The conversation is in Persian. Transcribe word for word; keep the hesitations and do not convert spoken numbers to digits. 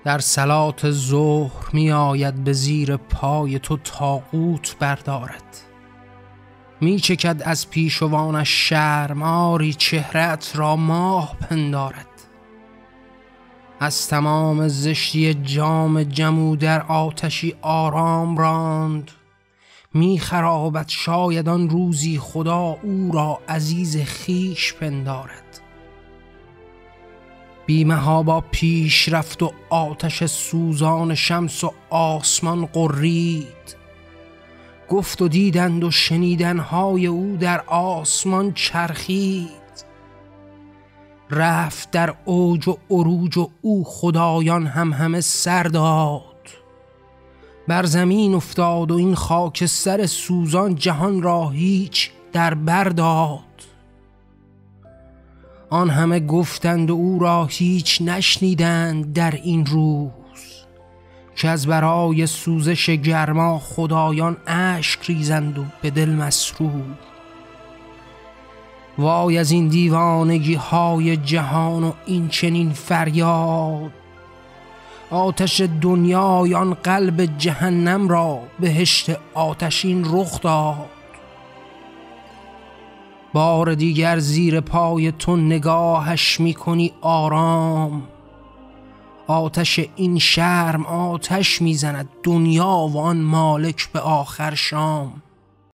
در صلات ظهر می آید به زیر پای تو طاغوت بردارد. می چکد از پیشوانش شرم، آری چهرت را ماه پندارد. از تمام زشتی جام جمو در آتشی آرام راند. می خرابد شاید آن روزی خدا او را عزیز خیش پندارد. بیمه ها با پیش رفت و آتش سوزان شمس و آسمان قرید. گفت و دیدند و شنیدنهای او در آسمان چرخید. رفت در اوج و عروج و او خدایان هم همه سر داد. بر زمین افتاد و این خاک سر سوزان جهان را هیچ در بر داد. آن همه گفتند و او را هیچ نشنیدند در این روز، که از برای سوزش گرما خدایان اشک ریزند و به دل مسرور. وای از این دیوانگی های جهان و این چنین فریاد. آتش دنیای آن قلب جهنم را بهشت آتشین رخ داد. بار دیگر زیر پای تو نگاهش میکنی آرام. آتش این شرم آتش میزند دنیا و آن مالک به آخر شام.